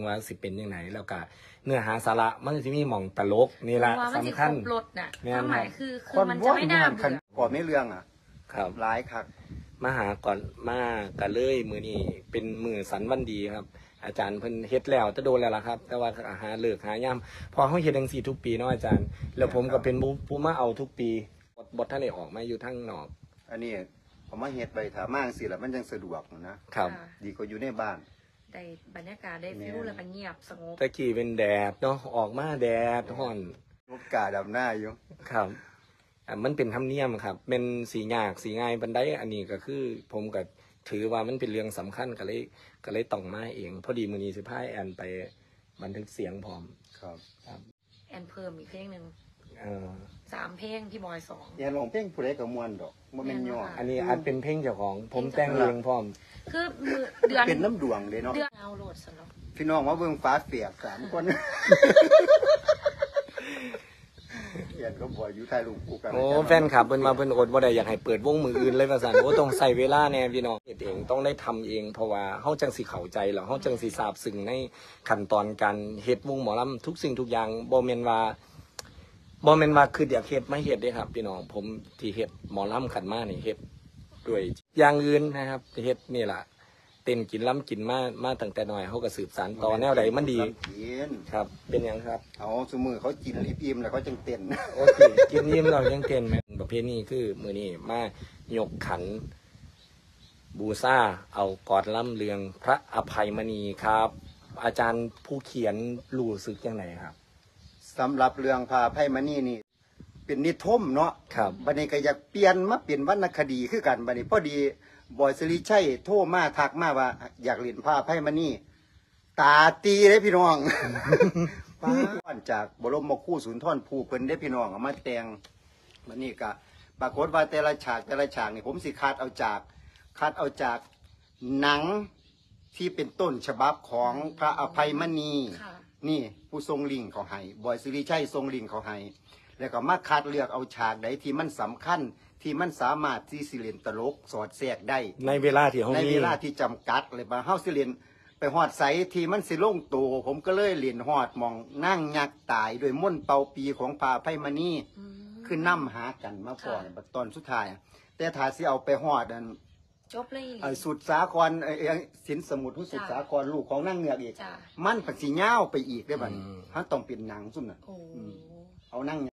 ว่าสิเป็นยังไงแล้วก็เนื้อหาสาระมันจะมีหม่องตลกนี่ละสำคัญรถน่ะความหมายคือมันจะไม่น่าเบื่อก่อนไม่เรื่องครับหลายคักมาหาก่อนมากันเลยมือนี้เป็นมือสันวันดีครับอาจารย์เพิ่นเฮ็ดแล้วจะโดนแล้วล่ะครับแต่ว่าหาเลิกหายามพอเขาเฮ็ดจังซี่ทุกปีเนาะอาจารย์แล้วผมก็เป็นผู้มาเอาทุกปีบทท่านได้ออกมาอยู่ทั้งนอกอันนี้ผมมาเฮ็ดไปถามากสิแล้วมันยังสะดวกนะครับดีกว่าอยู่ในบ้านได้บรรยากาศได้ฟิลแล้วก็เงียบสงบตะกี้เป็นแดดเนาะออกมาแดดร้อนลูกกาดำหน้าอยู่ครับมันเป็นธรรมเนียมครับเป็นสียากสีง่ายบันไดอันนี้ก็คือผมก็ถือว่ามันเป็นเรื่องสำคัญก็เลยต้องมาเองพอดีมือนี้สิพายแอนไปบันทึกเสียงพร้อมครับแอนเพิ่มอีกเพลงหนึ่ง3 เพลงพี่บอย2 แอนร้องเพลงผู้ใดก็ม่วนดอกบ่แม่นย่ออันนี้อันเป็นเพลงเจ้าของผมแต่งเองพร้อมคือเดือนเป็นน้ำดวงเลยเนาะเดือนเอาโหลดสำหรับพี่น้องมาเบิ่งฟ้าเปียก3 คนเขียนก็บ่อยู่ถ่ายรูปคู่กันโอ้แฟนคลับเพิ่นมาเพิ่นอดบ่ได้อยากให้เปิดวงมืออื่นเลยว่าซั่นโอ้ต้องใส่เวลาแน่พี่น้องเฮ็ดเองต้องได้ทำเองเพราะว่าเฮาจังสิเข้าใจแล้วเฮาจังสิทราบซึ้งในขั้นตอนการเฮ็ดวงหมอลำทุกสิ่งทุกอย่างบ่แม่นว่าคืออยากเฮ็ดมาเฮ็ดเด้ครับพี่น้องผมที่เฮ็ดหมอลำขันมานี่เฮ็ดด้วยอย่างอื่นนะครับเฮ็ดนี่ล่ะเต้นกินล้ำกินมาตั้งแต่น้อยเขาก็สืบสานต่อแนวใดมันดีครับเป็นยังครับเอาสมือเขากินรีบอิ่มแล้วเขาจังเต้นโอเคกินยิ้มเรายังเต้นไหมประเภทนี้คือมือนี้มายกขันบูซาเอากอดล้ำเลืองพระอภัยมณีครับ อาจารย์ผู้เขียนรู้สึกยังไงครับสำหรับเรื่องพระอภัยมณีนี่เป็นนิทมเนาะครับบัดนี้ก็อยากเปลี่ยนมาเป็นวรรณคดีคือกันบัดนี้พอดีบอยสิริชัยโทรมาทักมาว่าอยากเรียนผ้าไพ่มานี่ตาตีเลยพี่น้องป้าจากบรมคู่สุนทรภูเพิ่นได้พี่น้องเอามาแต่งมันนี่ก็ปรากฏว่าแต่ละฉากนี่ผมสิคัดเอาจากหนังที่เป็นต้นฉบับของพระอภัยมณีนี่ผู้ทรงลิงเขาให้บอยสิริชัยทรงลิงเขาให้แล้วก็มาคัดเลือกเอาฉากใดที่มันสำคัญที่มันสามารถที่สิเลียนตลกสอดแทรกได้ในเวลาที่ในเวลาที่จำกัดเลยมาเฮาสิเลียนไปหอดใสที่มันสิลงโตผมก็เลยเลียนหอดมองนั่งยักตายโดยม่นเป่าปีของพาไพมณีคือนั่มหากันมาพอตอนสุดท้ายแต่ถ้าสิเอาไปหอดนั้นจบเลยสุดสาครสินสมุทรสุดสาครลูกของนั่งเงือกอีกมันผักสีเงาไปอีกได้บัดถ้าต้องเป็นหนังซุ่มน่ะเอานั่ง